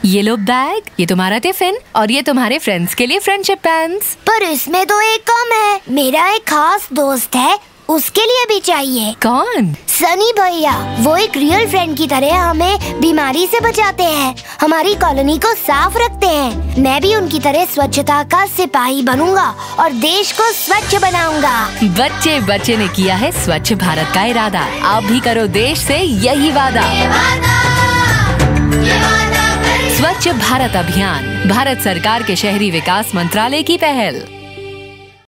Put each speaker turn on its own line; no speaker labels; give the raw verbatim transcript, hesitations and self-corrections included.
ये लो बैग, ये तुम्हारा टिफिन और ये तुम्हारे फ्रेंड्स के लिए फ्रेंडशिप पैंस।
पर इसमें तो एक कम है। मेरा एक खास दोस्त है, उसके लिए भी चाहिए।
कौन?
सनी भैया। वो एक रियल फ्रेंड की तरह हमें बीमारी से बचाते हैं, हमारी कॉलोनी को साफ रखते हैं। मैं भी उनकी तरह स्वच्छता का सिपाही बनूंगा और देश को स्वच्छ बनाऊंगा।
बच्चे बच्चे ने किया है स्वच्छ भारत का इरादा। आप भी करो देश से यही वादा। स्वच्छ भारत अभियान भारत सरकार के शहरी विकास मंत्रालय की पहल।